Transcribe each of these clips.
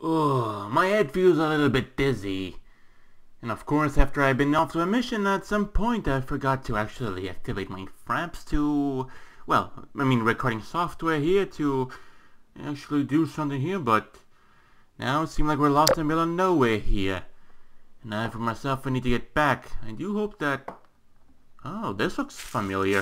Oh, my head feels a little bit dizzy. And of course, after I've been off to a mission, at some point I forgot to actually activate my fraps to... Well, I mean recording software here to actually do something here, but... Now it seems like we're lost in the middle of nowhere here. And I for myself I need to get back. I do hope that... Oh, this looks familiar.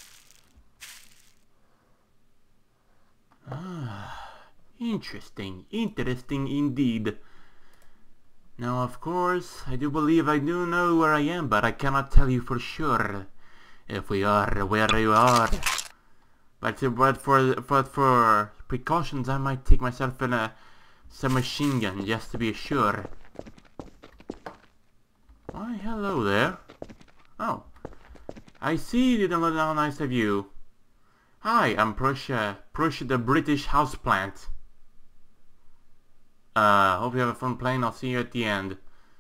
Interesting indeed. Now, of course, I do believe I do know where I am, but I cannot tell you for sure if we are where you are. But for precautions, I might take myself in a submachine gun just to be sure. Why, hello there. Oh, I see you don't look how nice of you. Hi, I'm Prussia the British houseplant. Hope you have a fun playing. I'll see you at the end.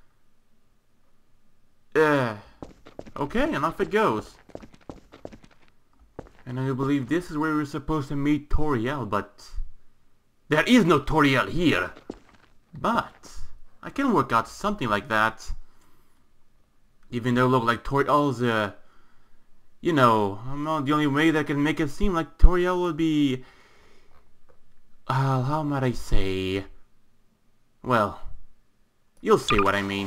Okay, and off it goes. And I believe this is where we're supposed to meet Toriel, but... There is no Toriel here! But... I can work out something like that. Even though it looks like Toriel's, you know, I'm not the only way that can make it seem like Toriel would be... how might I say... Well, you'll see what I mean.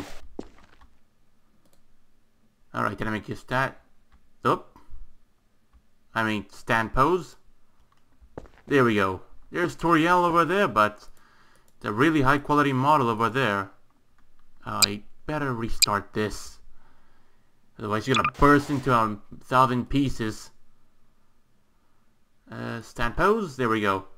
Alright, did I make you stat? Oop. I mean, stand pose. There we go. There's Toriel over there, but it's a really high quality model over there. I better restart this. Otherwise you're gonna burst into 1,000 pieces. Stand pose. There we go.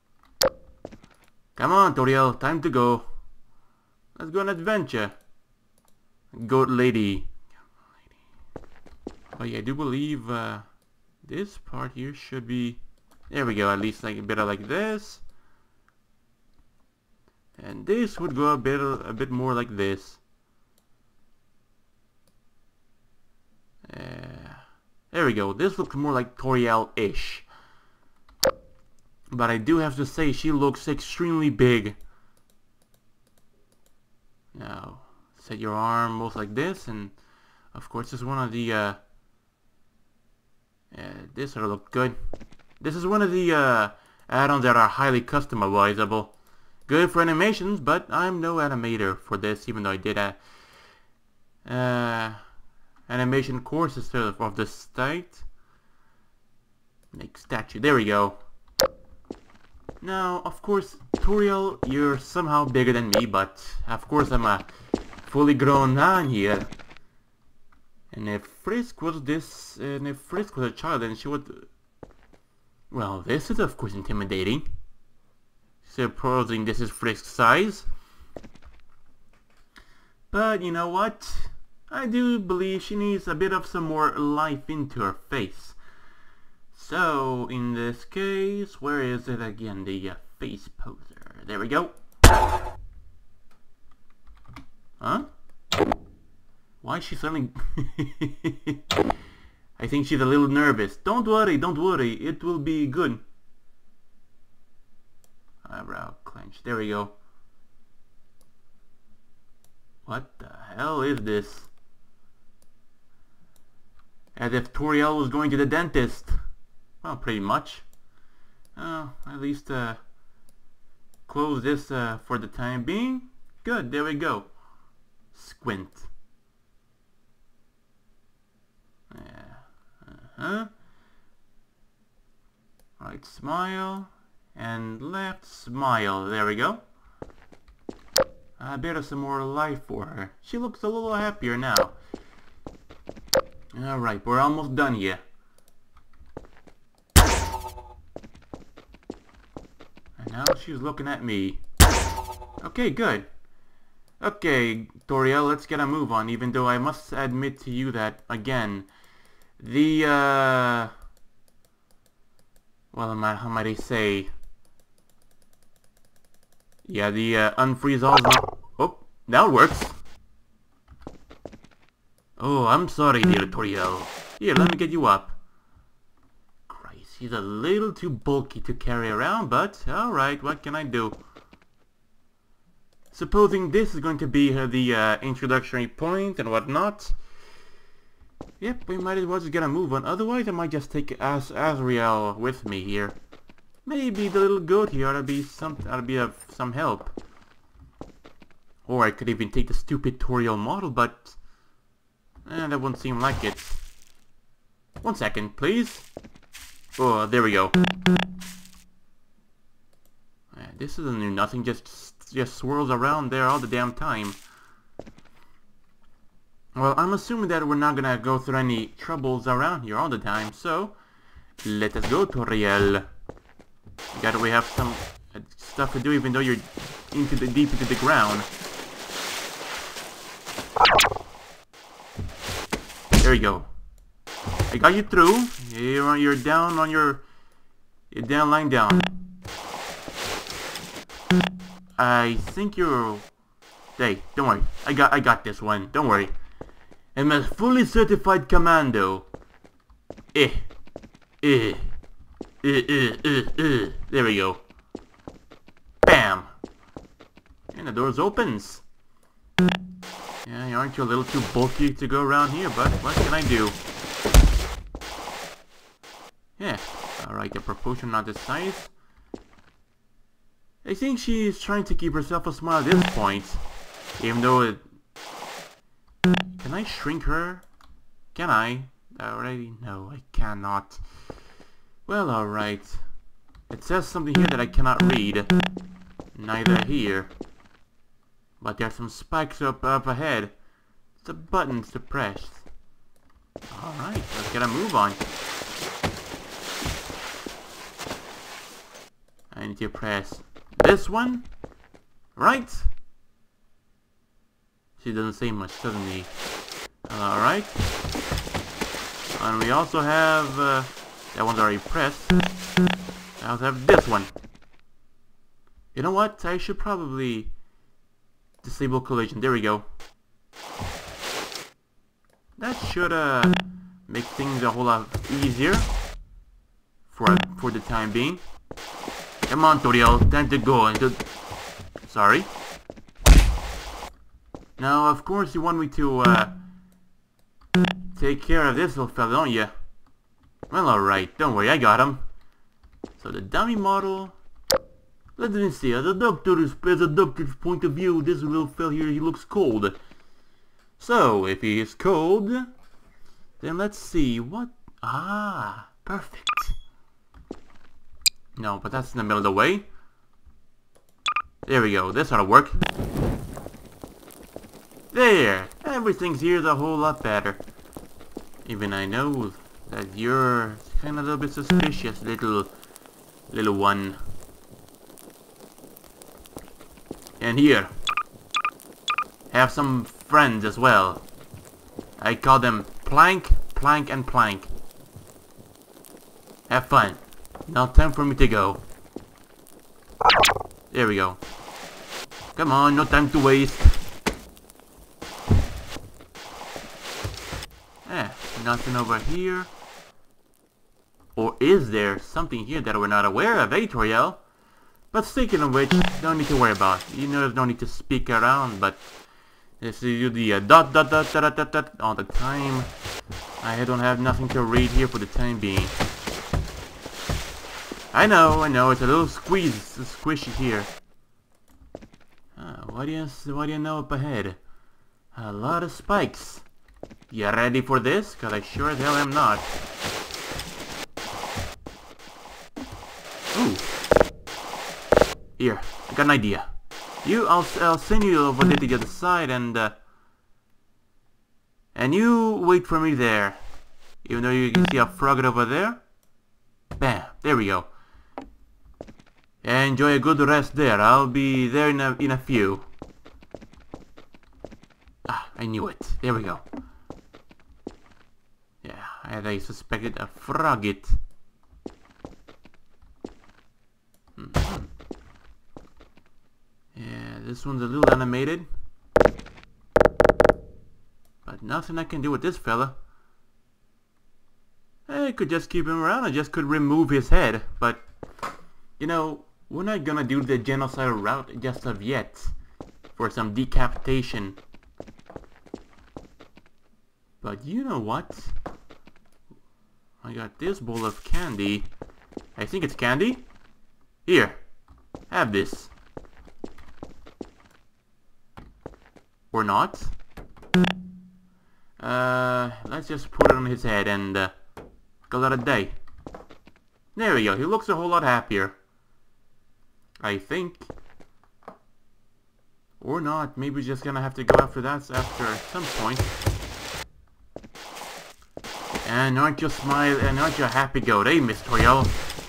Come on, Toriel, time to go. Let's go on an adventure. Goat lady. Oh yeah, I do believe this part here should be... There we go, at least like a bit of like this. And this would go a bit more like this. There we go, this looks more like Toriel-ish. But I do have to say, she looks extremely big. Now, set your arm most like this, and of course this is one of the, this sort of look good. This is one of the, add-ons that are highly customizable. Good for animations, but I'm no animator for this, even though I did a, animation courses of the site. Make statue, there we go. Now, of course, Toriel, you're somehow bigger than me, but of course I'm a fully grown man here. And if Frisk was a child, then she would... Well, this is of course intimidating. Supposing this is Frisk's size. But you know what? I do believe she needs a bit of some more life into her face. So, in this case, where is it again? The face poser. There we go. Huh? Why is she suddenly... I think she's a little nervous. Don't worry, it will be good. Eyebrow clench. There we go. What the hell is this? As if Toriel was going to the dentist. Well, pretty much. At least close this for the time being. Good, there we go. Squint. Right, smile. And left, smile. There we go. A bit of some more life for her. She looks a little happier now. Alright, we're almost done here. And now she's looking at me. Okay, good. Okay, Toriel, let's get a move on, even though I must admit to you that, again, the, well, how might I say? Yeah, the, unfreeze all is not... Oh, now it works. Oh, I'm sorry, dear Toriel. Here, let me get you up. Christ, he's a little too bulky to carry around, but alright, what can I do? supposing this is going to be the introductory point and whatnot. Yep, we might as well just get a move on. Otherwise, I might just take Azrael with me here. Maybe the little goat here ought to be of some help. Or I could even take the stupid tutorial model, but that won't seem like it. 1 second, please. Oh, there we go. This isn't new nothing, just swirls around there all the damn time. Well, I'm assuming that we're not gonna go through any troubles around here all the time, so let us go, tutorial. We have some stuff to do even though you're deep into the ground. There you go. I got you through. You're down on your... You're down, lying down. I think you're... Hey, don't worry. I got this one. Don't worry. I'm a fully certified commando. There we go. Bam! And the doors opens. Yeah, aren't you a little too bulky to go around here, but what can I do? Yeah, alright, the proportion not this size. I think she's trying to keep herself a smile at this point. Even though it... Can I shrink her? Can I? Already? No, I cannot. Well, alright. It says something here that I cannot read. Neither here. But there's some spikes up ahead. The buttons to press. Alright, let's get a move on. I need to press this one. Right? She doesn't say much, doesn't he? Alright. And we also have... that one's already pressed. I also have this one. You know what? I should probably... disable collision. There we go. That should make things a whole lot easier for the time being. Come on, Toriel, time to go. Sorry. Now, of course, you want me to take care of this little fella, don't you? Well, alright, don't worry, I got him. So the dummy model. Let me see. As a doctor's point of view, this little fella here, he looks cold. So, if he is cold, then let's see what... Ah, perfect. No, but that's in the middle of the way. There we go. This ought to work. There! Everything's here's a whole lot better. Even I know that you're kind of a little bit suspicious, little one. And here, have some friends as well. I call them Plank, Plank, and Plank. Have fun. Now time for me to go. There we go. Come on, no time to waste. Nothing over here. Or is there something here that we're not aware of, eh, Toriel? But speaking of which, don't need to worry about. You know, there's no need to speak around, but this is the dot all the time. I don't have nothing to read here for the time being. I know, it's a little squishy here. What do you know up ahead? A lot of spikes. You ready for this? Cause I sure as hell am not. Ooh. Here, I got an idea. I'll send you over there to the other side and you wait for me there. Even though you can see a frog over there. Bam, there we go. Enjoy a good rest there. I'll be there in a few. Ah, I knew it. There we go. Yeah, I suspected a frogget. Yeah, this one's a little animated. But nothing I can do with this fella. I could just keep him around. I just could remove his head. But, you know, we're not gonna do the genocidal route just of yet. for some decapitation. But you know what? I got this bowl of candy. I think it's candy. Here, have this. Or not. Let's just put it on his head and call it a day. There we go. He looks a whole lot happier. I think. Or not. Maybe we're just gonna have to go after that after some point. And aren't you smile and aren't you happy goat, eh, Miss Toriel?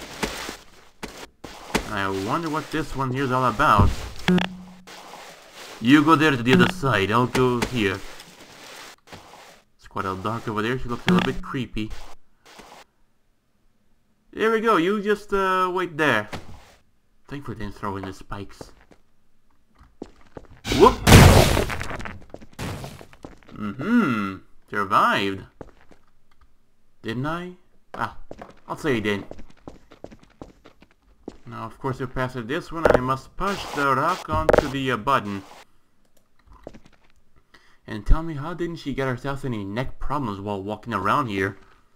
I wonder what this one here's all about. You go there to the other side, I'll go here. It's quite a little dark over there, she looks a little bit creepy. There we go, you just wait there. Thankfully they didn't throw in the spikes. Whoop! Survived. Didn't I? Ah, I'll say I did. Now, of course, we're past this one, and I must push the rock onto the button. And tell me, how didn't she get herself any neck problems while walking around here?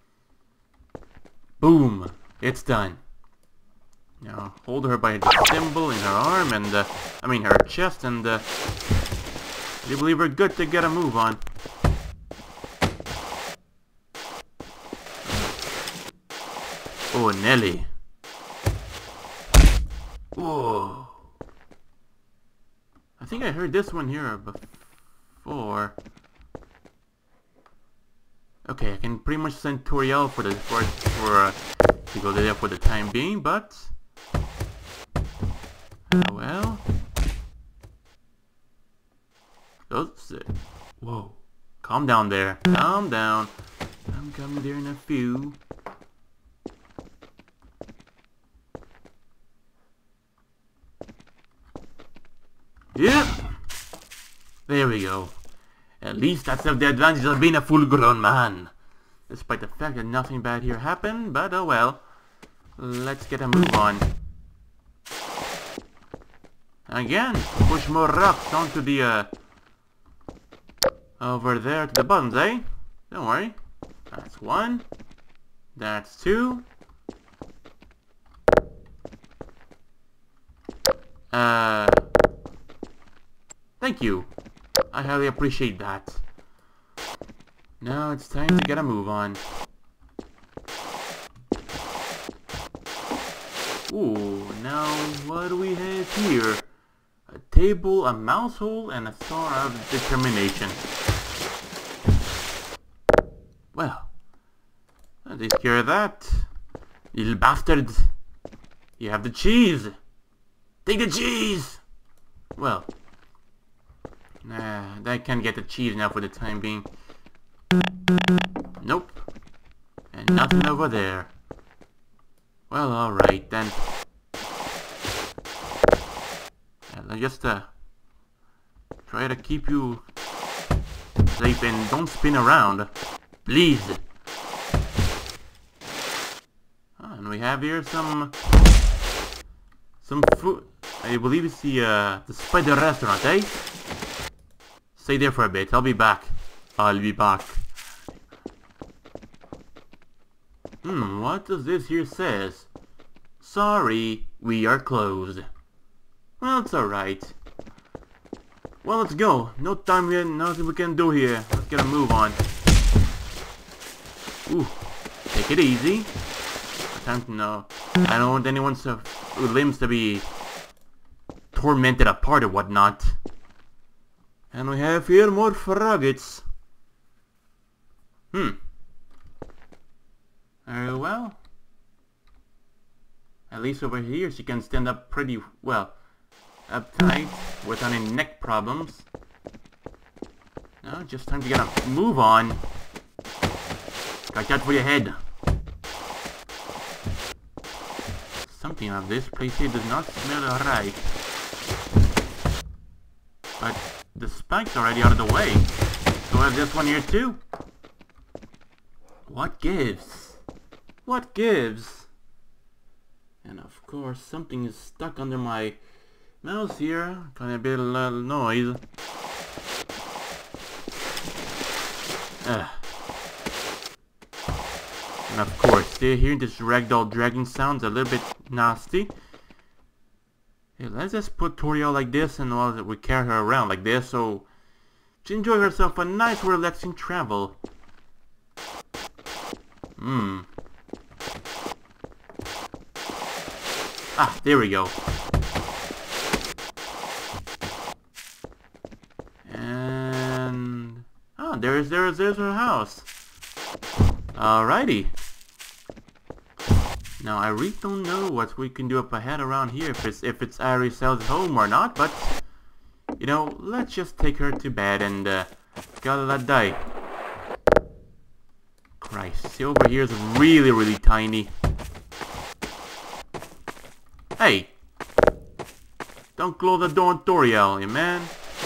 Boom! It's done. Now, hold her by the symbol in her arm and, I mean her chest, and, I believe we're good to get a move on. Oh, Nelly. Whoa. I think I heard this one here before. Okay, I can pretty much send Toriel for to go there for the time being, but well. Oops. Whoa. Calm down there. Calm down. I'm coming there in a few. Yep. There we go. At least that's the advantage of being a full-grown man. Despite the fact that nothing bad here happened, but oh well. Let's get a move on. Again, push more rocks onto the, over there to the buttons, eh? Don't worry. That's one. That's two. Thank you. I highly appreciate that. Now it's time to get a move on. Ooh, now what do we have here? A table, a mouse hole, and a star of determination. Well, that takes care of that. Little bastard. You have the cheese. Take the cheese! Well, nah, I can't get the cheese now for the time being. Nope. And nothing over there. Well, alright then. I'll just try to keep you safe and don't spin around. Please. And we have here some food. I believe it's the spider restaurant, eh? Stay there for a bit. I'll be back. I'll be back. What does this here says? Sorry, we are closed. Well, it's alright. Well, let's go. No time here, nothing we can do here. Let's get a move on. Ooh, take it easy. Time to know. I don't want anyone's limbs to be tormented apart or whatnot. And we have here more froggets. Well. At least over here she can stand up pretty well. Uptight, without any neck problems. Now, just time to get a move on. Watch out for your head. Something of this place here does not smell right. But the spike's already out of the way. So I have this one here too. What gives? What gives? And of course something is stuck under my Mouse here, gonna be a little noise. And of course, hearing this ragdoll dragging sounds a little bit nasty. Hey, let's just put Toriel like this and we carry her around like this so she enjoy herself a nice relaxing travel. Ah, there we go. And oh, there's her house. Alrighty. Now I really don't know what we can do up ahead around here, if it's Arisel's home or not, but you know, let's just take her to bed and gotta let die. Christ, see, over here is really tiny. Hey! Don't close the door on Toriel, you man.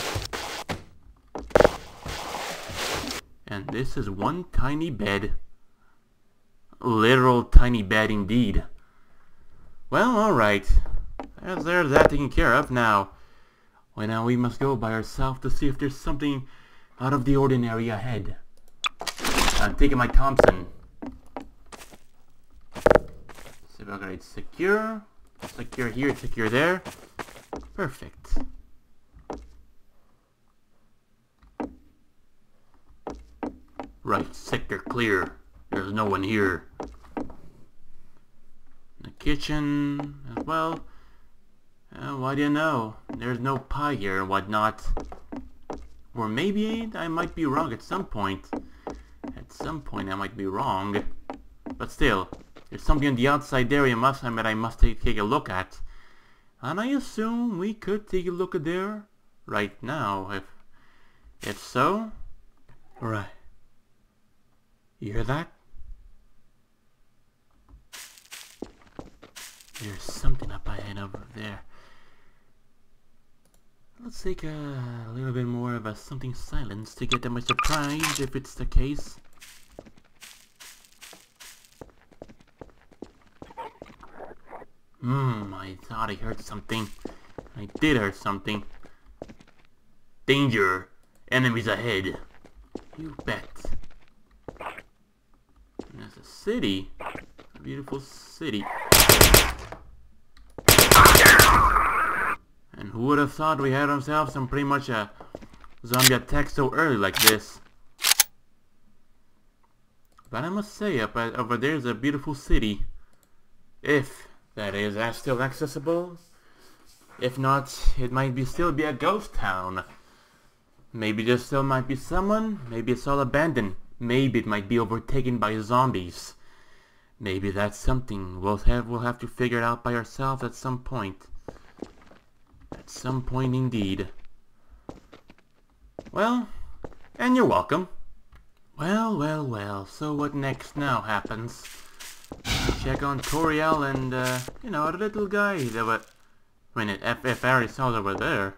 And this is one tiny bed. Literal tiny bed indeed. Well, alright. There's that taken care of now. Well, now we must go by ourselves to see if there's something out of the ordinary ahead. I'm taking my Thompson. See if I got it secure. Secure here, secure there. Perfect. Right, sector clear. There's no one here. The kitchen as well. Why do you know? There's no pie here and whatnot. Or maybe I might be wrong at some point. At some point I might be wrong. But still, there's something on the outside there I must take a look at. And I assume we could take a look at there right now, if so. Right. You hear that? There's something up ahead over there. Let's take a little bit more of a something silence to get them by surprise if it's the case. I thought I heard something. I did hear something. Danger! Enemies ahead. You bet. And there's a city. A beautiful city. And who would have thought we had ourselves some pretty much a zombie attack so early like this? But I must say, over there is a beautiful city. If that is still accessible. If not, it might still be a ghost town. Maybe there still might be someone. Maybe it's all abandoned. Maybe it might be overtaken by zombies. Maybe that's something we'll have to figure it out by ourselves at some point. At some point indeed. Well, and you're welcome. Well, so what next now happens? Check on Toriel and, you know, the little guy that was... if Arisel's over there.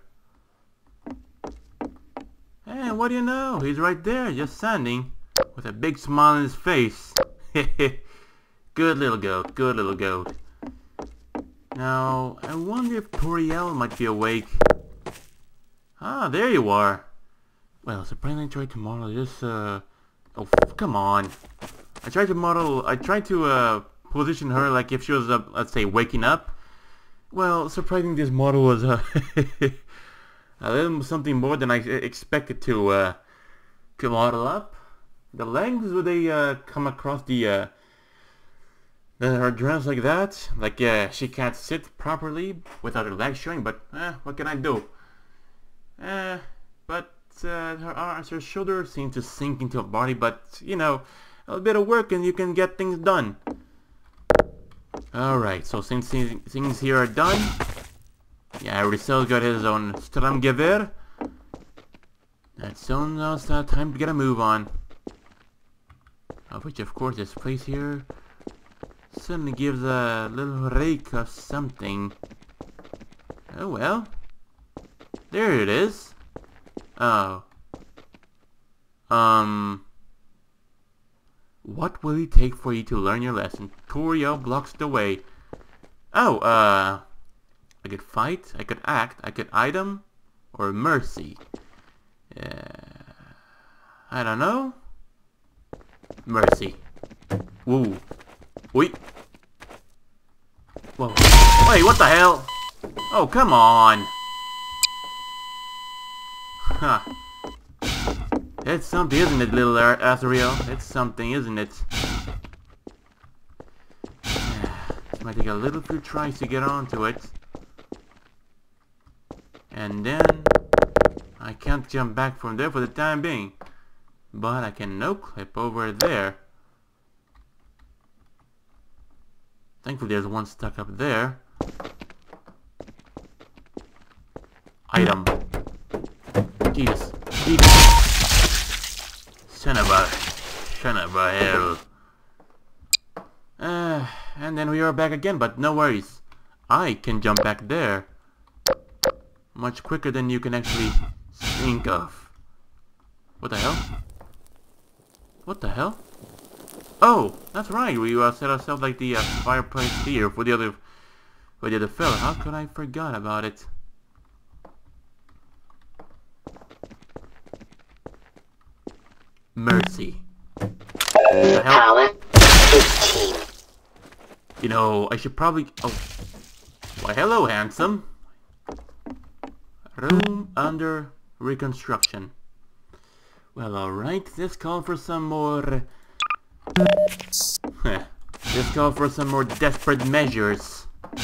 Hey, what do you know? He's right there, just standing, with a big smile on his face. Good little goat, good little goat. Now, I wonder if Toriel might be awake. Ah, there you are. Well, surprisingly I tried to model this, oh, come on. I tried to position her like if she was, let's say, waking up. Well, surprisingly this model was, a little something more than I expected to model up. The legs, would they, come across her dress like that? Like, she can't sit properly without her legs showing, but, what can I do? But, her arms, her shoulders seem to sink into her body, but, you know, a little bit of work and you can get things done. Alright, so since things here are done, yeah, Risel got his own Stromgewehr. So now it's time to get a move on. Of which, of course, this place here suddenly gives a little rake of something. Oh well. There it is. Oh. What will it take for you to learn your lesson? Toriel blocks the way. Oh, I could fight, I could act, I could item, or mercy. I don't know. Mercy. Woo. Wait. Whoa. Wait, what the hell? Oh, come on. Huh. It's something, isn't it, little Azrael? It's something, isn't it? This might take a little few tries to get onto it. And then I can't jump back from there for the time being. But I can no-clip over there. Thankfully there's one stuck up there. Item. Jesus. Son of a hell. And then we are back again, but no worries. I can jump back there. Much quicker than you can actually think of. What the hell? What the hell? Oh, that's right. We set ourselves like the fireplace here for the other fella. How could I forgot about it? Mercy. What the hell? Power 15. You know, I should probably... Oh. Why, hello, handsome. Room under reconstruction. Well, alright. This called for some more... This called for some more desperate measures.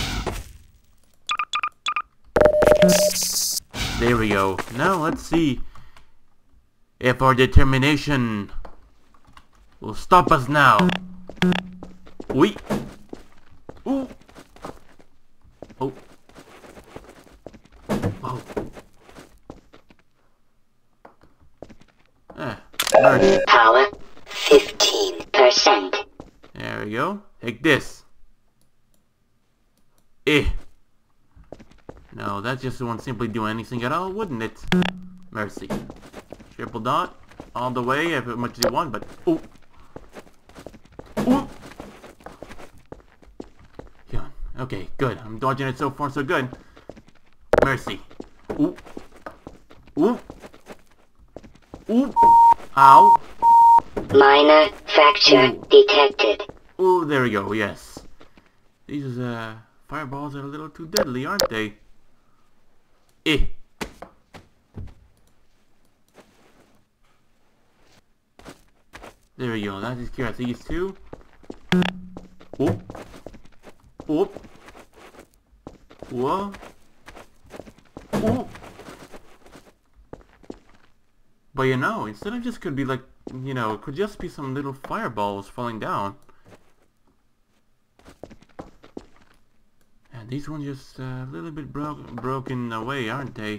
There we go. Now let's see if our determination will stop us now. Oui. Ooh. Oh. Oh. Mercy. Power 15%. There we go. Take this. Eh. No, that just won't simply do anything at all, wouldn't it? Mercy. Triple dot. All the way, as much as you want, but... Ooh. Ooh. Yeah. Okay, good. I'm dodging it so far, so good. Mercy. Ooh. Ooh. Ooh. Ow. Minor fracture detected. Oh, there we go, yes. These fireballs are a little too deadly, aren't they? Eh. There we go, that is care of these two. Oh. Oh. Whoa. Oh. But you know, instead of just could be like, you know, it could just be some little fireballs falling down. And these ones just a little bit broken away, aren't they?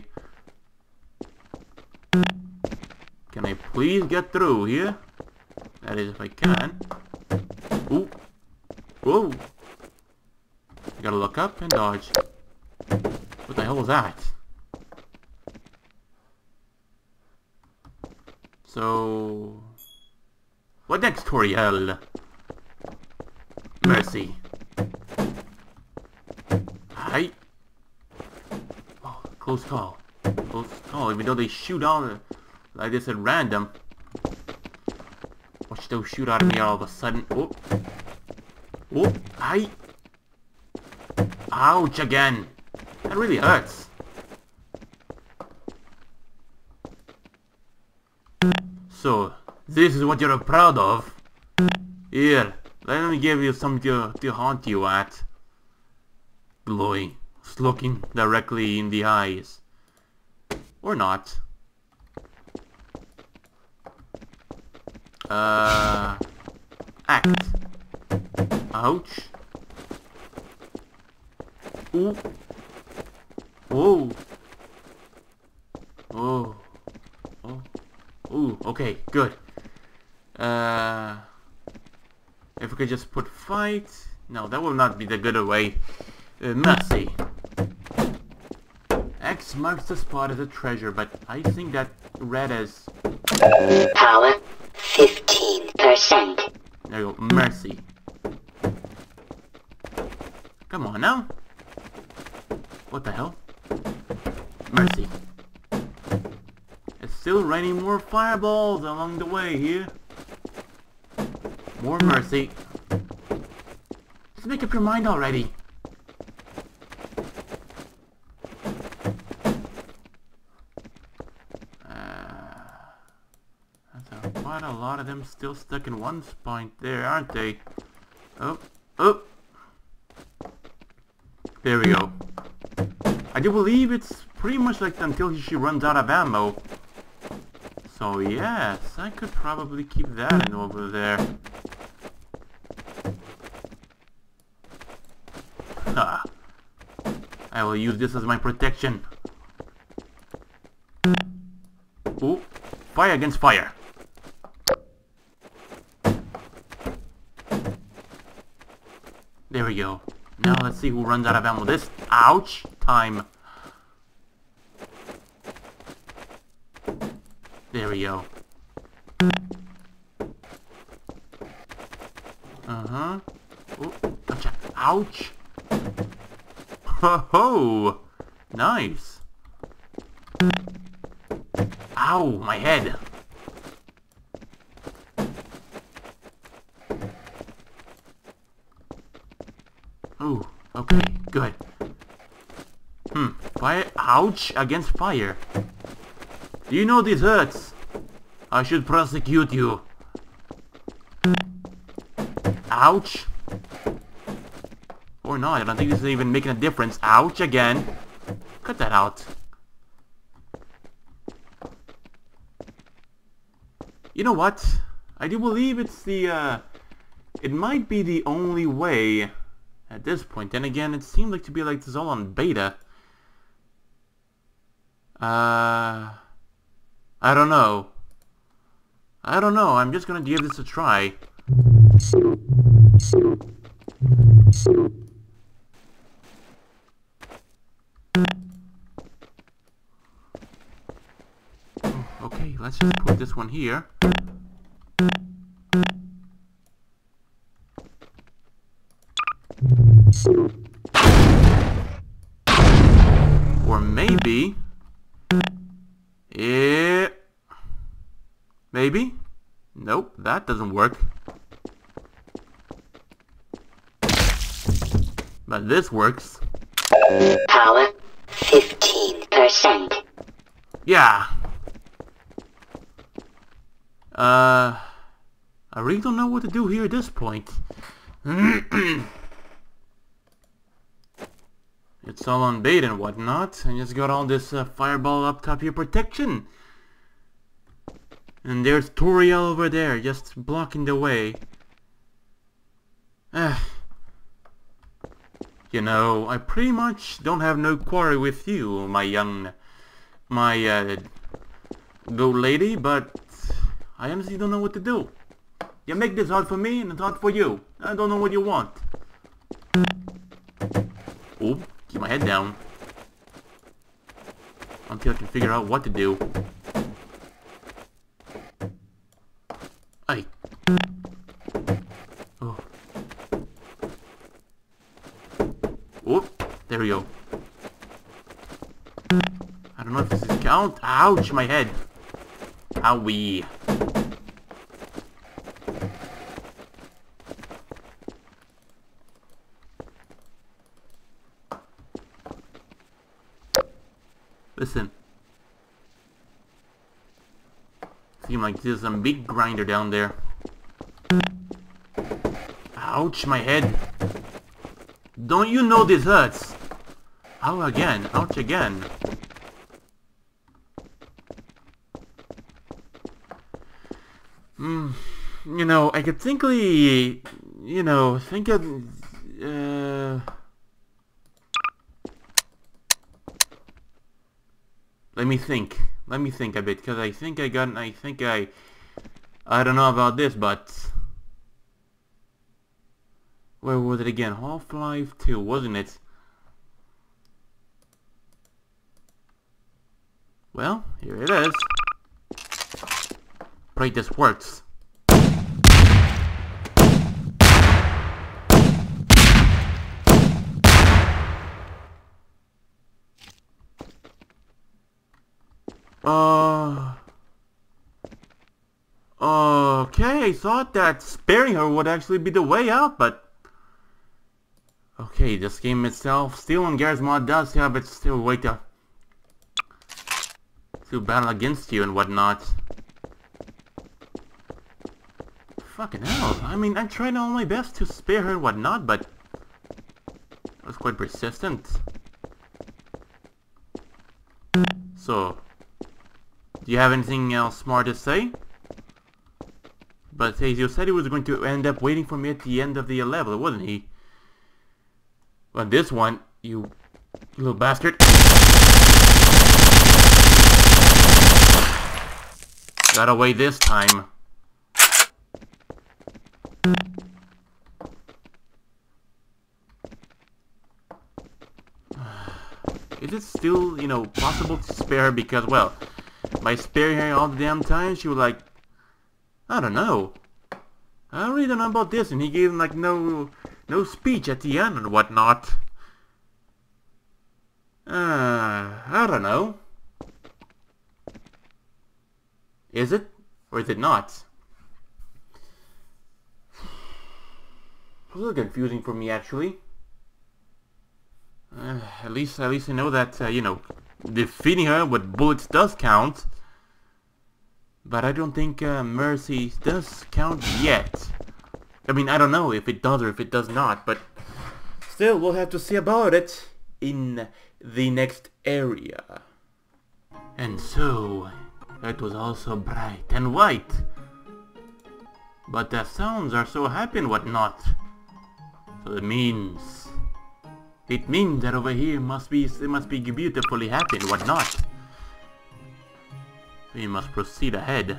Can I please get through here? That is, if I can. Ooh. Whoa. I gotta look up and dodge. What the hell was that? So... What next, Toriel? Mercy. Hi. Oh, close call. Close call, even though they shoot on like this at random. Watch those shoot out of me all of a sudden. Oh. Oh, hi. Ouch again. That really hurts. So, this is what you're proud of? Here, let me give you something to haunt you at. Glowing, looking directly in the eyes. Or not. Act. Ouch. Ooh. Whoa. Oh. Oh. Ooh, okay, good. If we could just put fight... No, that will not be the good way. Mercy. X marks the spot as a treasure, but I think that read as... Power 15%. There you go, mercy. Come on now. What the hell? Mercy. It's still raining more fireballs along the way here. More mercy. Just make up your mind already. That's quite a lot of them still stuck in one point there, aren't they? Oh, oh. There we go. I do believe it's pretty much like until she runs out of ammo. So yes, I could probably keep that in over there. Ha! I will use this as my protection. Ooh, fire against fire. There we go. Now let's see who runs out of ammo this ouch time. There we go. Uh-huh. Oh, gotcha. Ouch. Ho ho! Nice. Ow, my head. Ooh, okay, good. Fire, ouch, against fire. Do you know this hurts? I should prosecute you. Ouch. Or not, I don't think this is even making a difference. Ouch again. Cut that out. You know what? I do believe it's the, it might be the only way at this point. Then again, it seemed like to be like this is all on beta. I don't know. I don't know. I'm just gonna give this a try. Okay, let's just put this one here. Or maybe... Maybe? Nope, that doesn't work. But this works. Power 15%. Yeah. I really don't know what to do here at this point. It's all on bait and whatnot. I just got all this fireball up top here protection. And there's Toriel over there, just blocking the way. You know, I pretty much don't have no quarrel with you, my goat lady, but I honestly don't know what to do. You make this hard for me, and it's hard for you. I don't know what you want. Oop, keep my head down. Until I can figure out what to do. Ay. Oh. Oop, there we go. I don't know if this is count. Ouch, my head. Owie. Listen. Seems like there's some big grinder down there. Ouch, my head. Don't you know this hurts? Ow again. Ouch again. You know, I could think of... Let me think a bit, because I don't know about this, but... Where was it again? Half-Life 2, wasn't it? Well, here it is. Pray this works. Okay, I thought that sparing her would actually be the way out, but... Okay, this game itself, still on Gmod does have its still way to battle against you and whatnot. Fucking hell, I mean, I tried all my best to spare her and whatnot, but... I was quite persistent. So... Do you have anything else smart to say? But hey, you said he was going to end up waiting for me at the end of the level, wasn't he? Well, this one, you little bastard. Got away this time. Is it still, you know, possible to spare her? Because, well, by sparing her all the damn time, she was like, I don't know. I really don't know about this, and he gave him like no speech at the end and whatnot. I don't know. Is it? Or is it not? It's a little confusing for me, actually. At least I know that, you know, defeating her with bullets does count. But I don't think mercy does count yet. I mean, I don't know if it does or if it does not, but still, we'll have to see about it in the next area. And so, it was also bright and white. But the sounds are so happy and whatnot. So it means that over here it must be beautifully happy and whatnot. We must proceed ahead.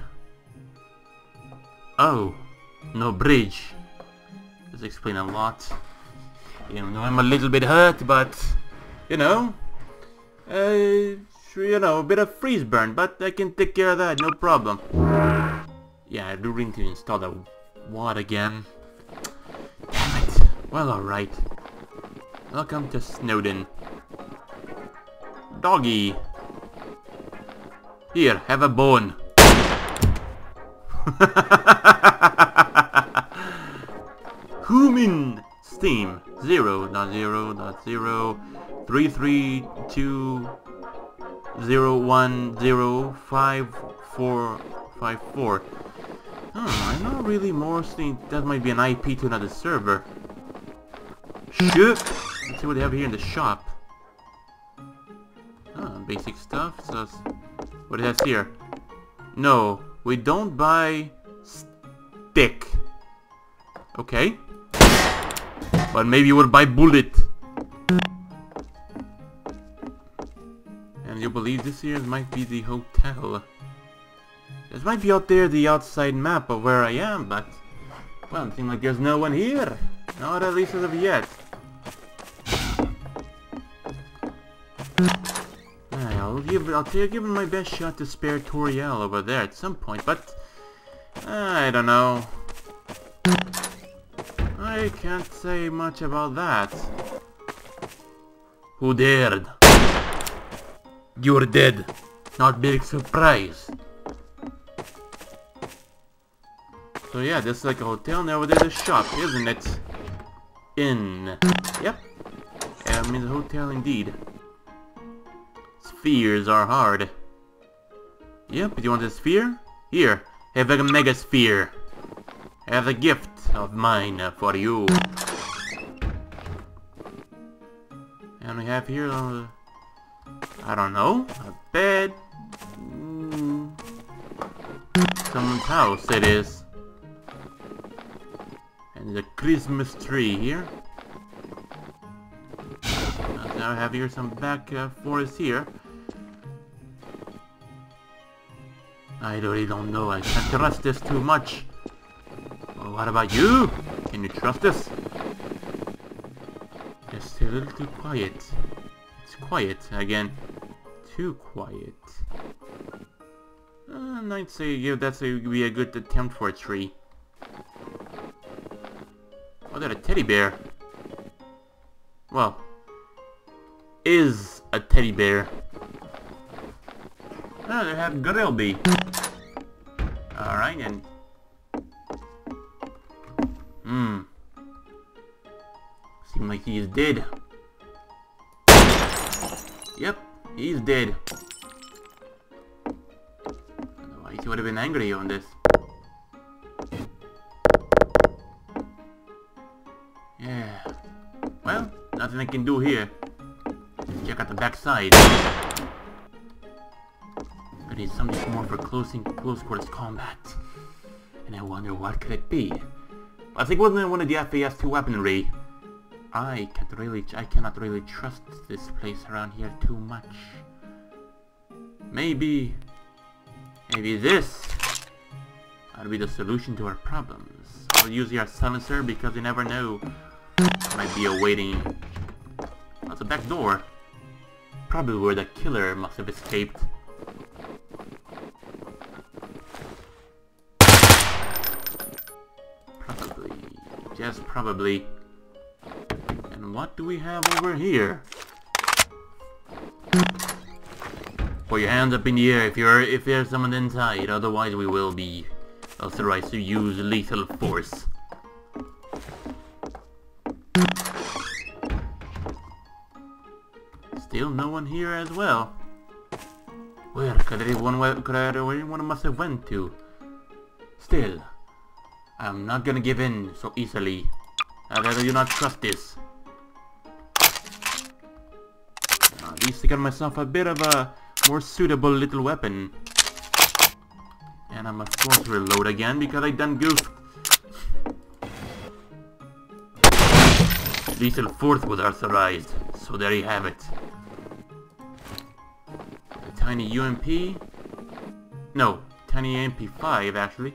Oh, no bridge. This explains a lot. You know, I'm a little bit hurt, but you know, a bit of freeze burn, but I can take care of that, no problem. Yeah, I do need to install the WAD again. Damn it. Well, alright. Welcome to Snowden. Doggy. Here, have a bone. Human Steam 0.0.0.332.0105454. I know really more Steam. That might be an IP to another server. Shoot! Let's see what they have here in the shop. Basic stuff. So what it has here? No, we don't buy stick. Okay. But maybe you would buy bullet. And you believe this here might be the hotel. This might be out there, the outside map of where I am, but well, it seems like there's no one here. Not at least as of yet. I'll give him my best shot to spare Toriel over there at some point, but I don't know. I can't say much about that. Who dared? You're dead. Not big surprise. So yeah, this is like a hotel, and over there's a shop, isn't it? Inn. Yep. I mean the hotel indeed. Spheres are hard. Yep, do you want a sphere? Here, have a mega sphere. Have a gift of mine for you. And we have here, I don't know, a bed. Someone's house it is. And there's a Christmas tree here. Now I have here some back forest here. I really don't know. I can't trust this too much. Well, what about you? Can you trust this? Just a little too quiet. It's quiet again. Too quiet. I'd say that's be a good attempt for a tree. Oh, that a teddy bear. Well, is a teddy bear. Oh, they have Guil be. Alright, and... Seems like he is dead. Yep, he's dead. Otherwise he would have been angry on this. Yeah. Well, nothing I can do here. Let's check out the back side. But it's something more for close quarters combat. And I wonder what could it be? I think it wasn't one of the FAS2 weaponry. I cannot really trust this place around here too much. Maybe this ought be the solution to our problems. I'll use your silencer because you never know. Might be awaiting. That's a back door. Probably where the killer must have escaped. Probably. Just probably. And what do we have over here? Put your hands up in the air if there's someone inside, otherwise we will be authorized to use lethal force. Still no one here as well. Where could anyone must have went to? Still, I'm not gonna give in so easily. I rather do not trust this. At least I got myself a bit of a more suitable little weapon. And I'm of course reload again because I done goofed. Lethal force was authorized, so there you have it. A tiny UMP? No, tiny MP5 actually.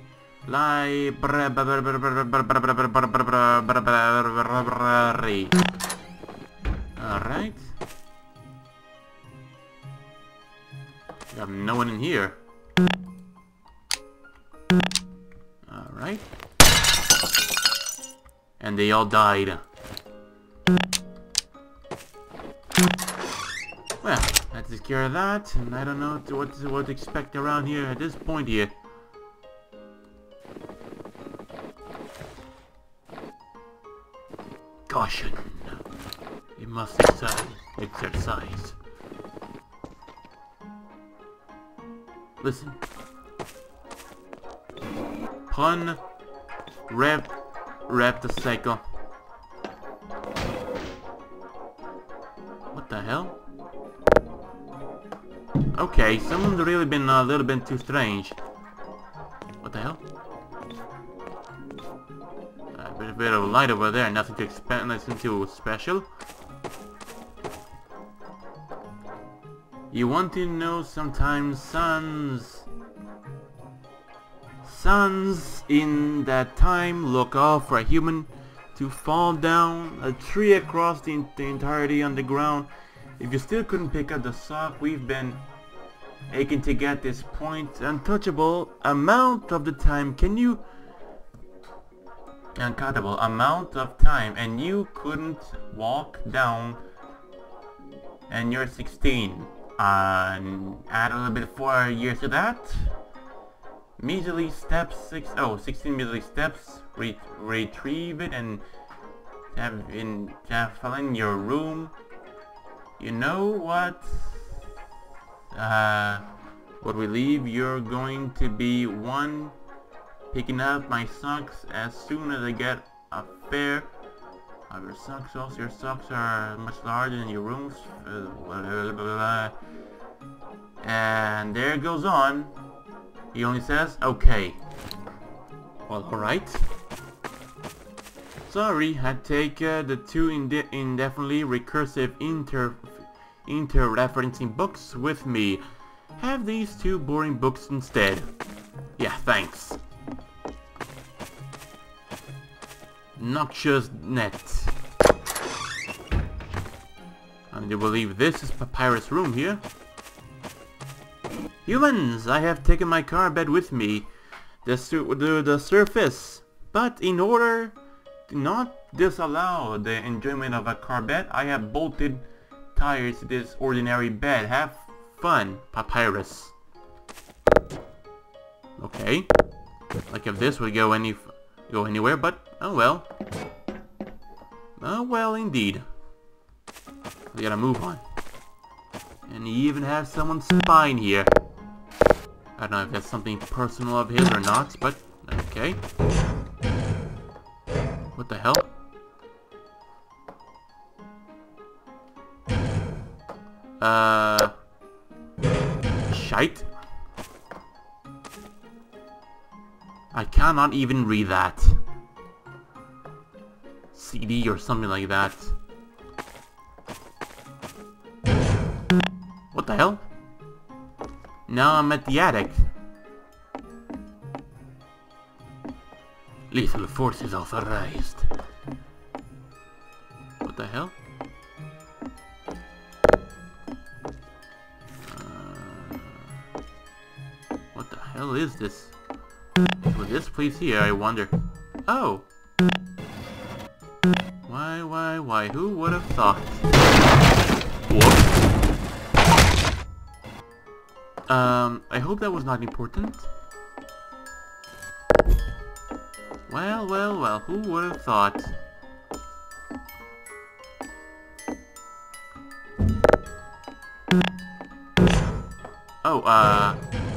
Alright. We have no one in here. Alright. And they all died. Well, that takes care of that, and I don't know what to expect around here at this point here. Caution. You must exercise. Listen. Pun. Rep the cycle. What the hell? Okay, someone's really been a little bit too strange. What the hell? A bit of light over there, nothing to expect, nothing too special. You want to know sometimes suns in that time look off for a human to fall down a tree across the entirety on the ground. If you still couldn't pick up the sock, we've been aching to get this point untouchable amount of the time. Uncountable amount of time, and you couldn't walk down, and you're 16. Add a little bit 4 years to that. Measly steps 16 measly steps. Retrieve it and have in your room. You know what? What we leave, you're going to be one picking up my socks as soon as I get a pair of your socks. Also, your socks are much larger than your rooms. And there it goes on. He only says, okay. Well, alright. Sorry, I take the two indefinitely recursive inter-referencing books with me. Have these two boring books instead. Yeah, thanks. Noxious net. I do believe this is Papyrus' room here. Humans, I have taken my car bed with me. The surface. But in order to not disallow the enjoyment of a car bed, I have bolted tires to this ordinary bed. Have fun, Papyrus. Okay. Like if this would go anywhere, but oh well. Oh well, indeed. We gotta move on. And he even has someone's spine here. I don't know if that's something personal of his or not, but okay. What the hell? Shite. I cannot even read that. CD or something like that. What the hell? Now I'm at the attic. Lethal forces authorized. What the hell? What the hell is this? With this place here, I wonder. Oh! Why? Who would have thought? Whoops. I hope that was not important. Well, who would have thought? Oh,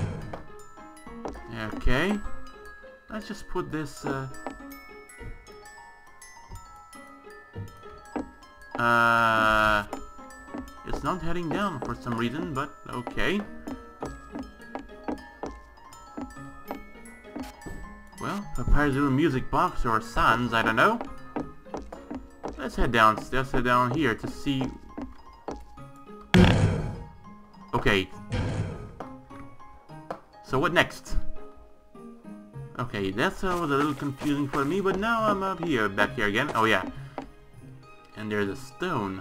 okay. Let's just put this, it's not heading down for some reason, but okay. Well, Papyrus little music box or sans, I don't know. Let's head down here to see. Okay. So what next? Okay, that was a little confusing for me, but now I'm back here again. Oh yeah. And there's a stone.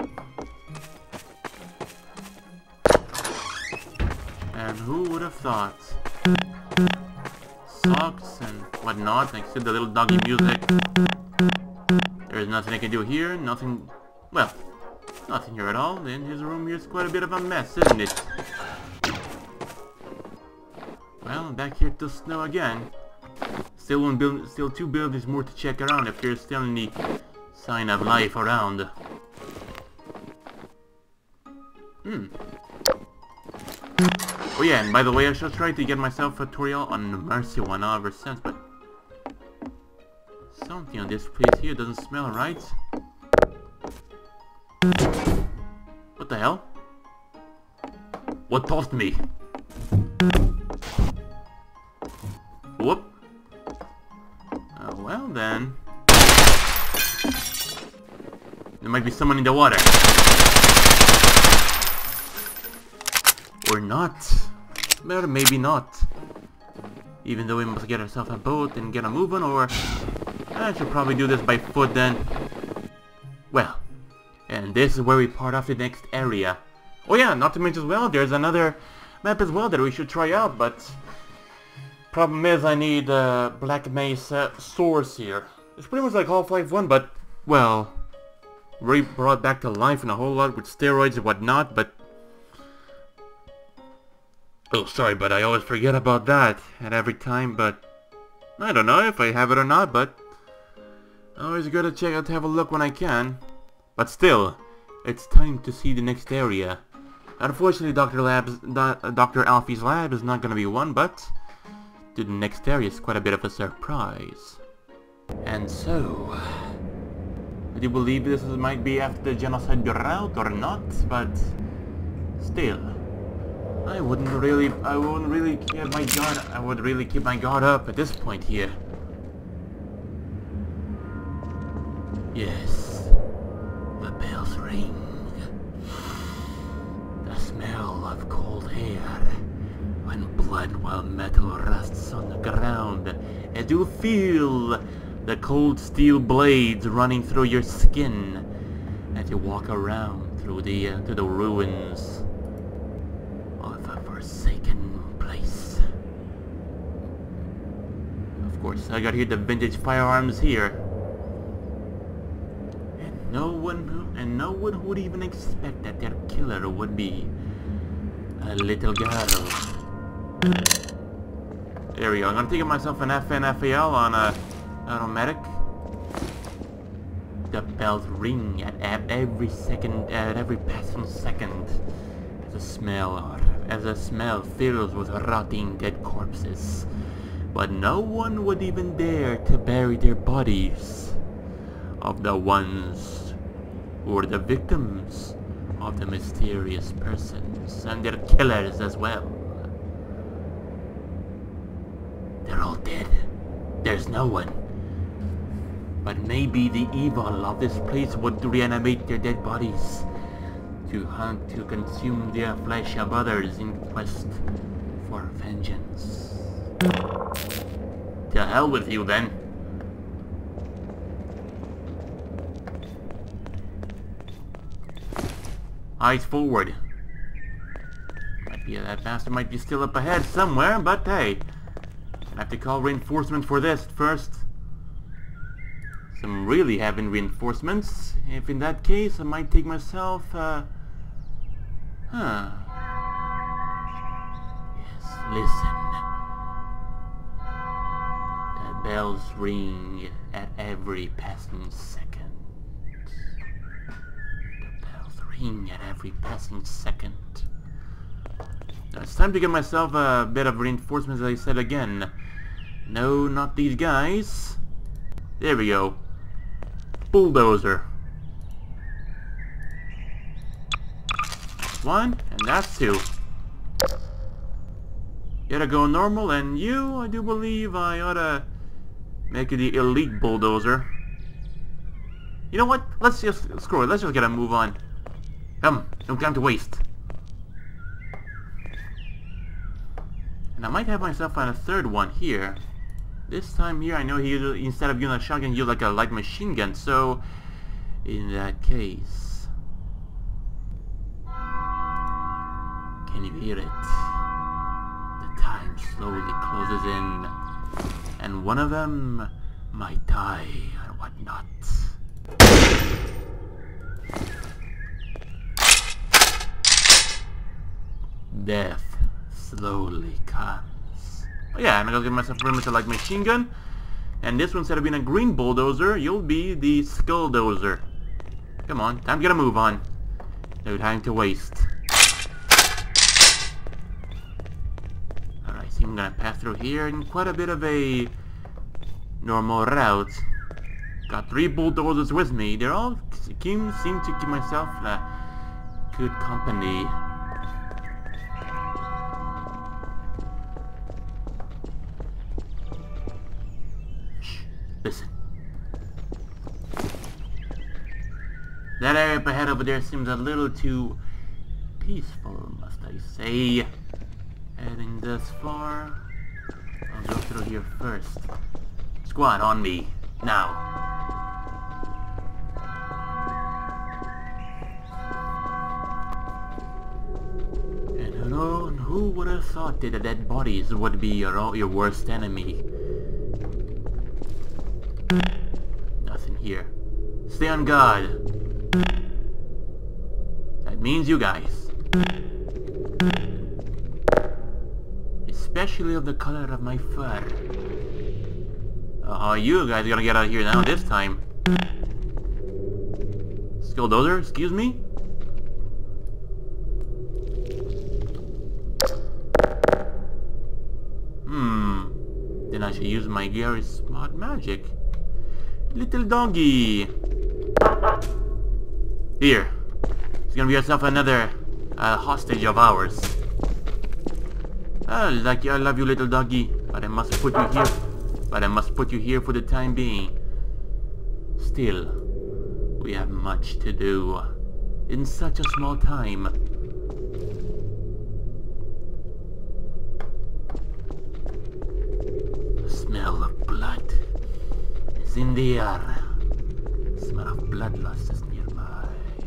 And who would have thought? Socks and whatnot, except the little doggy music. There's nothing I can do here, nothing... Well, nothing here at all. Then his room here is quite a bit of a mess, isn't it? Well, back here to snow again. Still two buildings more to check around if there's still any sign of life around. Oh yeah, and by the way, I shall try to get myself a tutorial on Mercy 1 ever since, but something on this place here doesn't smell right. What the hell? What tossed me? Whoop. Well then. There might be someone in the water. Or not. Or maybe not. Even though we must get ourselves a boat and get a moving, or I should probably do this by foot then. Well, and this is where we part off the next area. Oh yeah, not to mention as well, there's another map as well that we should try out, but problem is I need Black Mesa source here. It's pretty much like Half-Life 1, but, well, brought back to life and a whole lot with steroids and whatnot, but... Oh, sorry, but I always forget about that at every time, but... I don't know if I have it or not, but... Always good to check out to have a look when I can. But still, it's time to see the next area. Unfortunately, Dr. Alfie's lab is not going to be one, but... the next area is quite a bit of a surprise. And so... do you believe this might be after the genocide route or not? But... still... I wouldn't really keep my guard up at this point here. Yes, the bells ring. The smell of cold air, when blood while metal rusts on the ground, and you feel the cold steel blades running through your skin, as you walk around through to the ruins of a forsaken place. Of course, I got here the vintage firearms here. And no one would even expect that their killer would be a little girl. There we go. I'm gonna take myself an FNFAL on a automatic. The bells ring at every second, at every passing second. As the smell fills with rotting dead corpses. But no one would even dare to bury their bodies of the ones who were the victims of the mysterious persons and their killers as well. They're all dead. There's no one. But maybe the evil of this place would reanimate their dead bodies to hunt, to consume their flesh of others in quest for vengeance. To hell with you then. Eyes forward. That bastard might be still up ahead somewhere, but hey. I have to call reinforcements for this first. Some really heavy reinforcements. If in that case, I might take myself, Yes, listen. The bells ring at every passing second. The bells ring at every passing second. Now it's time to give myself a bit of reinforcements, as I said again. No, not these guys. There we go. Bulldozer. One, and that's two. You gotta go normal, and you, I do believe I ought to make it the elite bulldozer. You know what? Let's just screw it. Let's just get a move on. Come, no time to waste. And I might have myself on a third one here. This time here, I know he instead of using a shotgun, use like a light machine gun. So, in that case, can you hear it? The time slowly closes in, and one of them might die or whatnot. Death slowly comes. Oh yeah, I'm gonna give myself pretty much a light machine gun. And this one, instead of being a green bulldozer, you'll be the skulldozer. Come on, time to get a move on. No time to waste. Alright, so I'm gonna pass through here in quite a bit of a normal route. Got 3 bulldozers with me. They're all seem to keep myself good company. Listen. That area up ahead over there seems a little too peaceful, must I say. Heading this far, I'll go through here first. Squad, on me, now. And who would have thought that the dead bodies would be your worst enemy? Nothing here. Stay on guard. That means you guys. Especially of the color of my fur. Oh, you guys are gonna get out of here now this time. Skulldozer, excuse me? Then I should use my Gary smart magic. Little doggy. Here. It's gonna be yourself another hostage of ours. I love you, little doggy, but I must put you here. But I must put you here for the time being. Still, we have much to do in such a small time. The smell of blood is in the air. The smell of bloodlust is nearby.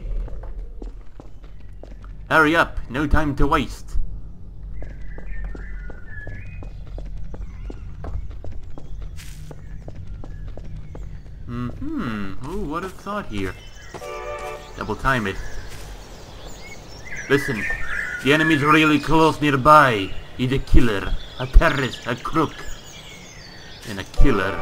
Hurry up, no time to waste. Who would have thought here? Double time it. Listen, the enemy's really close nearby. He's a killer. a terrorist, a crook, and a killer.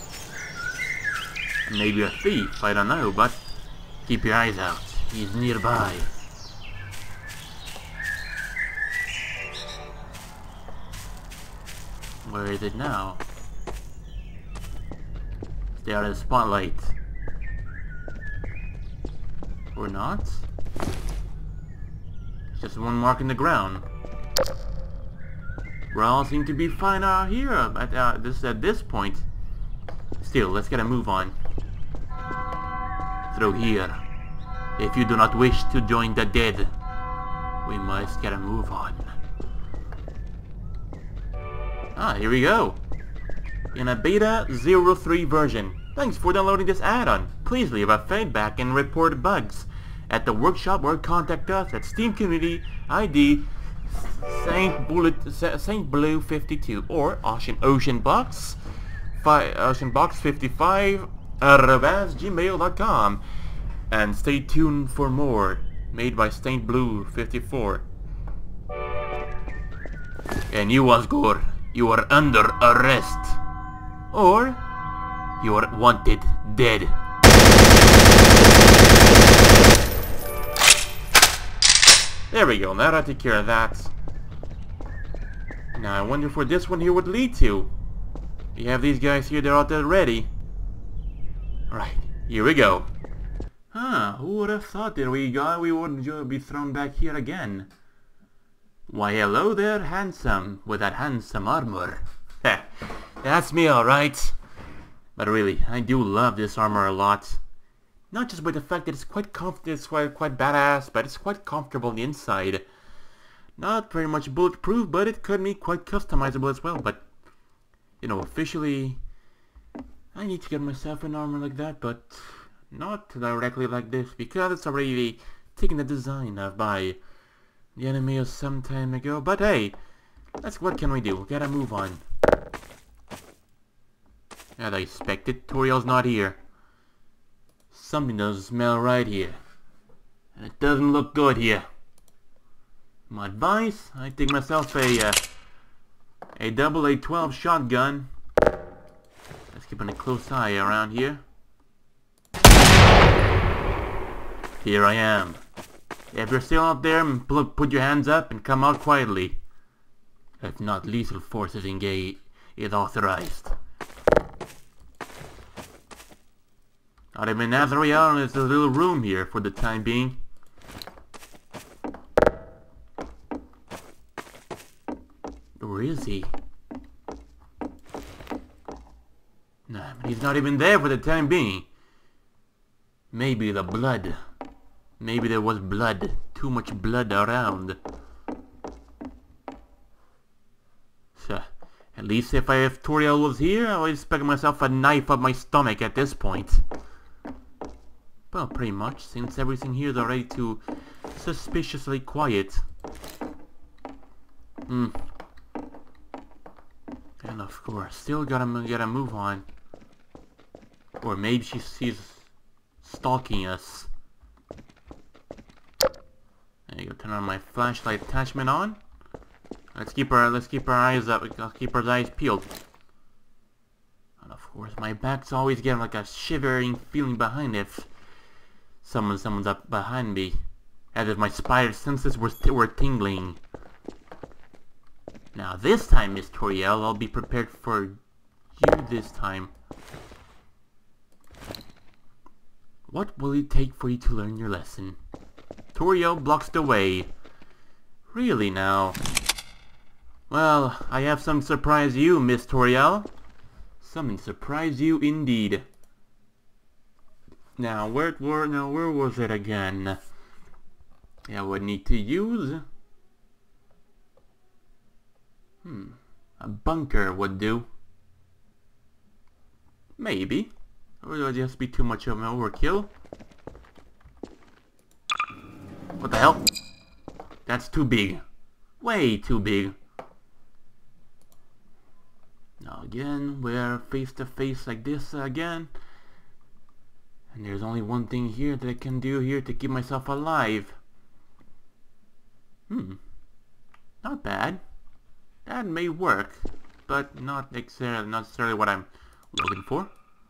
Maybe a thief, I don't know, but keep your eyes out. He's nearby. Where is it now? Stay out of the spotlight. Or not? Just one mark in the ground. We all seem to be fine out here at this point. Still, let's get a move on. Through here. If you do not wish to join the dead, we must get a move on. Ah, here we go. In a beta 03 version. Thanks for downloading this add-on. Please leave a feedback and report bugs at the workshop or contact us at Steam Community ID Saint Blue 52 or Ocean Box 55 @gmail.com, and stay tuned for more made by Saint Blue 54. And you, Osgur, you are under arrest, or you are wanted dead. There we go, now that I take care of that. Now I wonder where this one here would lead to. You have these guys here, they're out there ready. Right, here we go. Huh, who would have thought that we wouldn't be thrown back here again? Why, hello there, handsome, with that handsome armor. Heh, that's me, alright. But really, I do love this armor a lot. Not just by the fact that it's quite badass, but it's quite comfortable on the inside. Not very much bulletproof, but it could be quite customizable as well. But, you know, officially, I need to get myself an armor like that, but not directly like this, because it's already taken the design of by the enemy some time ago. But hey, what can we do? We gotta move on. As I expected, Toriel's not here. Something doesn't smell right here. And it doesn't look good here. My advice, I take myself a double 812 shotgun. Let's keep a close eye around here. Here I am. If you're still out there, put your hands up and come out quietly. If not, lethal force is engaged, is authorized. Out of Nazariel, there's a little room here for the time being. Where is he? Nah, but he's not even there for the time being. Maybe the blood. Maybe there was blood. Too much blood around. So, at least if Toriel was here, I would expect myself a knife up my stomach at this point. Well, pretty much, since everything here is already too suspiciously quiet. And of course, still gotta move on. Or maybe she's stalking us. There you go, turn on my flashlight attachment on. Let's keep our eyes up, let's keep our eyes peeled. And of course, my back's always getting like a shivering feeling behind it. If someone's up behind me. As if my spider senses were tingling. Now this time, Miss Toriel, I'll be prepared for you this time. What will it take for you to learn your lesson? Toriel blocks the way. Really now? Well, I have some surprise you, Miss Toriel. Something surprise you indeed. Now, where was it again? Yeah, I would need to use... a bunker would do. Maybe. Or will it just be too much of an overkill? What the hell? That's too big. Way too big. Now again, we're face to face like this again. And there's only one thing here that I can do here to keep myself alive. Not bad. That may work, but not necessarily what I'm looking for.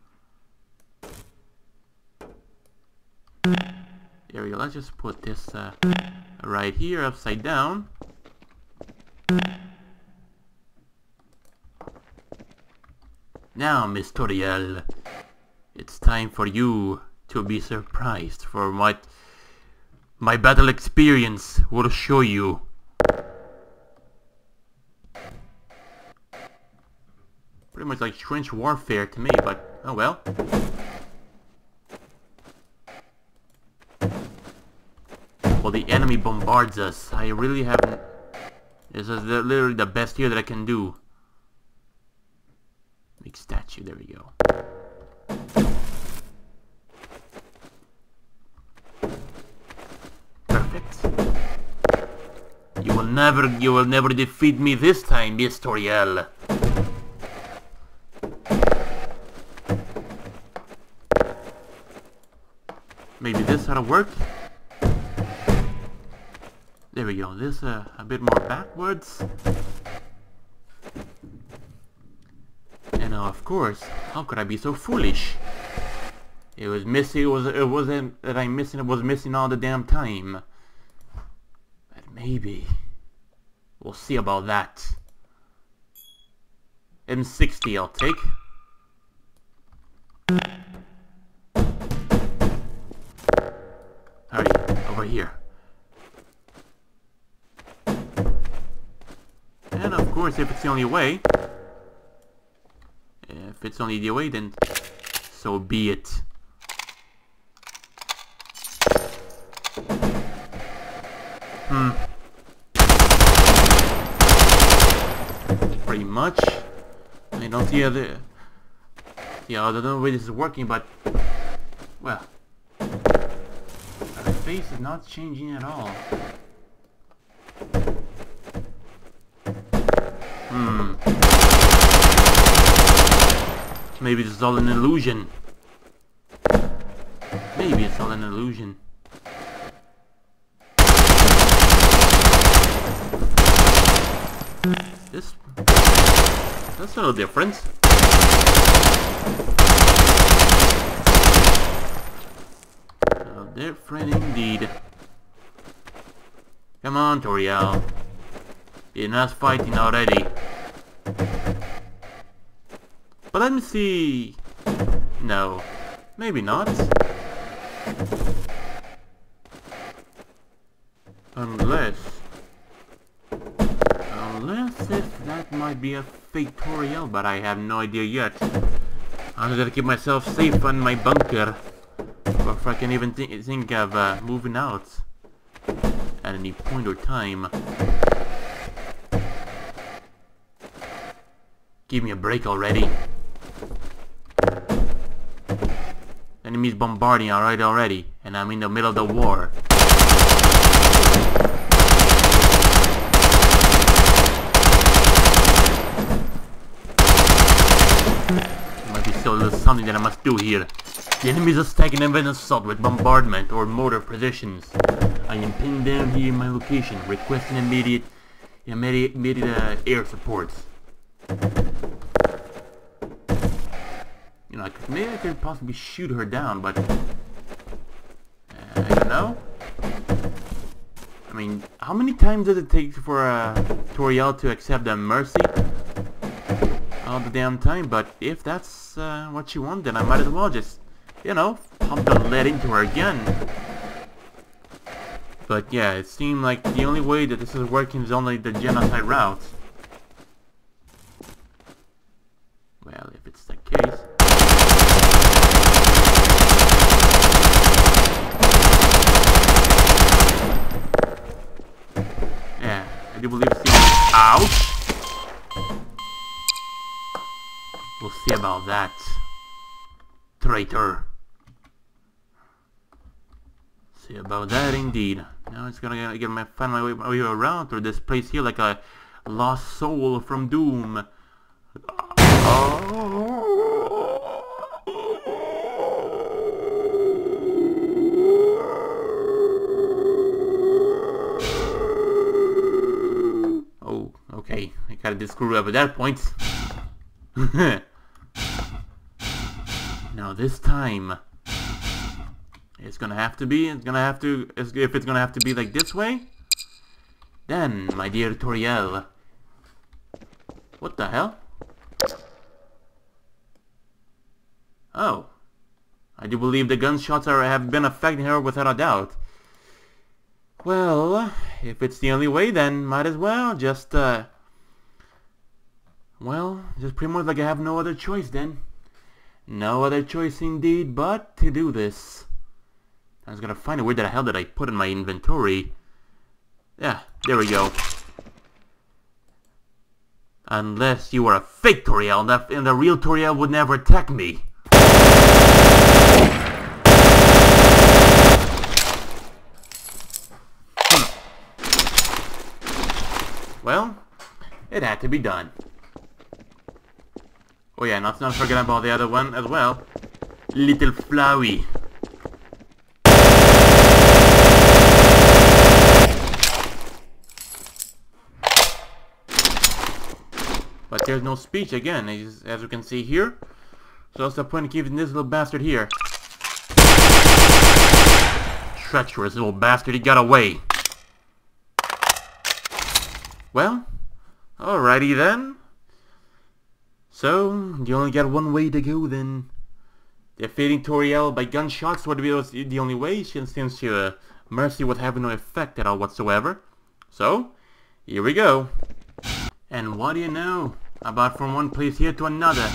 There we go. Let's just put this right here, upside down. Now, Miss Toriel, it's time for you to be surprised for what my battle experience will show you. Pretty much like trench warfare to me, but oh well. Well, the enemy bombards us. I really haven't... This is literally the best here that I can do. Big statue, there we go. Perfect. You will never defeat me this time, Miss Toriel. Maybe this ought to work. There we go. This a bit more backwards. And of course, how could I be so foolish? It was missing. It wasn't that I'm missing. It was missing all the damn time. But maybe we'll see about that. M60 I'll take. Alright, over here. And of course, if it's the only way, then so be it. Pretty much. I don't see other... Yeah, I don't know where this is working, but... Well... Our face is not changing at all. Maybe this is all an illusion. Maybe it's all an illusion. That's a little different. So different indeed. Come on, Toriel. Enough fighting already. But let me see... No. Maybe not. Unless if that might be a fake Toriel, but I have no idea yet. I'm gonna keep myself safe in my bunker. Or if I can even think of moving out at any point or time. Give me a break already. Enemies bombarding already, and I'm in the middle of the war. There might be still a little something that I must do here. The enemies are stacking an assault with bombardment or mortar positions. I am pinned down here in my location, requesting immediate air support. You know, maybe I could possibly shoot her down, but I don't know. I mean, how many times does it take for Toriel to accept a mercy? All the damn time. But if that's what she wants, then I might as well just, you know, pump the lead into her again. But yeah, it seemed like the only way that this is working is only the genocide route. Well, if it's the case. Yeah, I do believe ouch! We'll see about that. Traitor. See about that indeed. Now it's gonna find my way around through this place here like a lost soul from doom. Oh, okay. I gotta just screw up at that point. Now this time, if it's gonna have to be like this way, then, my dear Toriel. What the hell? Oh. I do believe the gunshots have been affecting her without a doubt. Well, if it's the only way, then might as well just pretty much like I have no other choice then. No other choice indeed but to do this. I was gonna find out where the hell did I put in my inventory. Yeah, there we go. Unless you are a fake Toriel, and the real Toriel would never attack me. Well, it had to be done. Oh yeah, not forget about the other one as well. Little Flowey. But there's no speech again, as you can see here. So what's the point of keeping this little bastard here? Treacherous little bastard, he got away. Well, alrighty then. So, you only got one way to go then. Defeating Toriel by gunshots would be the only way, since your mercy would have no effect at all whatsoever. So, here we go. And what do you know about from one place here to another?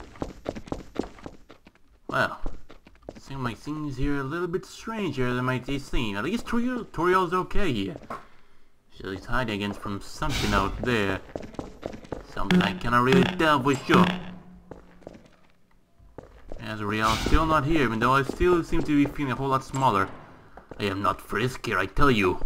Well, seems like things here are a little bit stranger than might they seem. At least Toriel's okay here. She's hiding against from something out there. Something I cannot really tell for sure. Azrael's still not here, even though I still seem to be feeling a whole lot smaller. I am not frisk here, I tell you.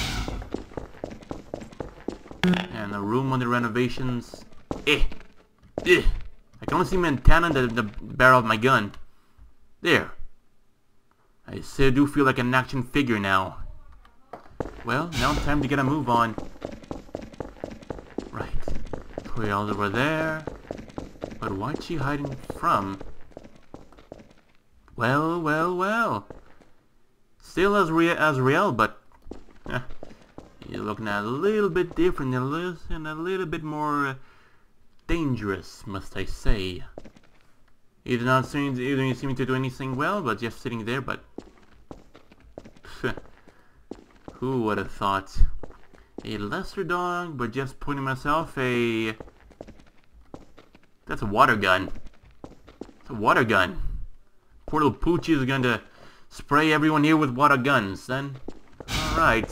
And a room under renovations. I can only see my antenna and the barrel of my gun. There. I still do feel like an action figure now. Well, now it's time to get a move on. Right. Toriel's over there. But what's she hiding from? Well. Still Azrael, but you're looking at a little bit different and a little bit more dangerous, must I say. Either you seem to do anything well, but just sitting there, but who would have thought? A lesser dog, but just putting myself a... That's a water gun. It's a water gun. Poor little Poochie is going to spray everyone here with water guns, then. Alright.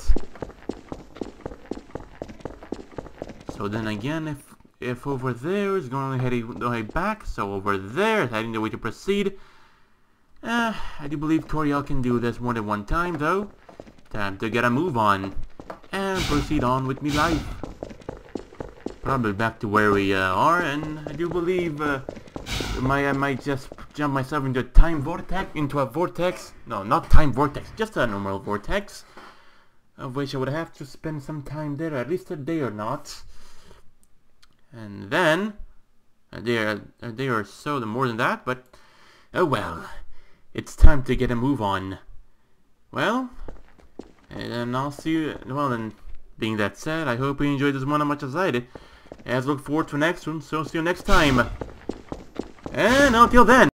So then again, if over there is going to head back, so over there is heading the way to proceed. I do believe Toriel can do this more than one time, though. Time to get a move on and proceed on with me life. Probably back to where we are, and I do believe I might just jump myself into a vortex. No, not time vortex, just a normal vortex, of which I would have to spend some time there, at least a day or not. And then a day or so, more than that. But oh well, it's time to get a move on. Well. And I'll see you, well then, being that said, I hope you enjoyed this one as much as I did. As look forward to the next one, so see you next time. And until then.